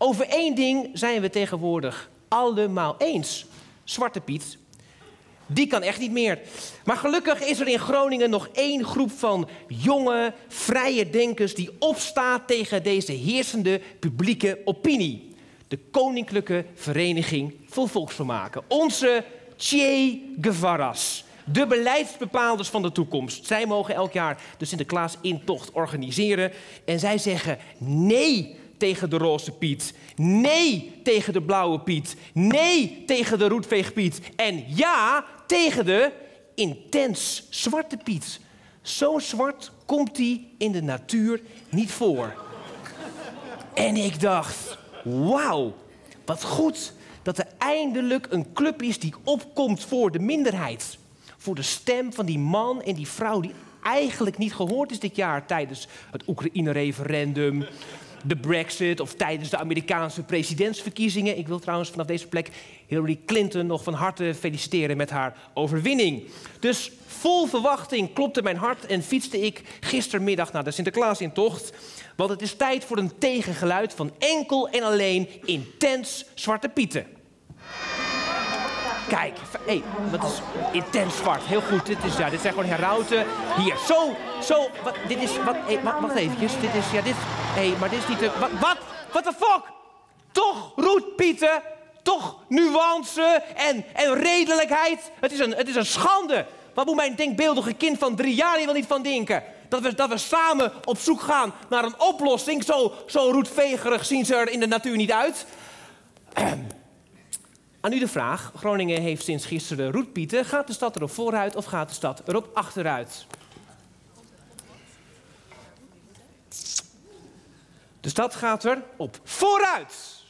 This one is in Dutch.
Over één ding zijn we tegenwoordig allemaal eens. Zwarte Piet, die kan echt niet meer. Maar gelukkig is er in Groningen nog één groep van jonge, vrije denkers die opstaat tegen deze heersende publieke opinie. De Koninklijke Vereniging voor Volksvermaken. Onze Che Guevara's. De beleidsbepalers van de toekomst. Zij mogen elk jaar de Sinterklaas-intocht organiseren. En zij zeggen nee tegen de roze Piet. Nee tegen de blauwe Piet. Nee tegen de roetveegpiet. En ja tegen de intens zwarte Piet. Zo zwart komt die in de natuur niet voor. En ik dacht, wauw, wat goed dat er eindelijk een club is die opkomt voor de minderheid. Voor de stem van die man en die vrouw die eigenlijk niet gehoord is dit jaar tijdens het Oekraïne-referendum, de Brexit of tijdens de Amerikaanse presidentsverkiezingen. Ik wil trouwens vanaf deze plek Hillary Clinton nog van harte feliciteren met haar overwinning. Dus vol verwachting klopte mijn hart en fietste ik gistermiddag naar de Sinterklaasintocht. Want het is tijd voor een tegengeluid van enkel en alleen intens zwarte pieten. Kijk, hé, wat is intens zwart. Heel goed, dit zijn gewoon herauten. Hier, zo, dit is, wacht eventjes. Dit is, maar dit is niet de, wat de fuck? Toch roetpieten, toch nuance en redelijkheid. Het is een schande. Wat moet mijn denkbeeldige kind van 3 jaar hier wel niet van denken? Dat we samen op zoek gaan naar een oplossing. Zo roetvegerig zien ze er in de natuur niet uit. Aan u de vraag. Groningen heeft sinds gisteren roetpieten. Gaat de stad erop vooruit of gaat de stad erop achteruit? De stad gaat er op vooruit.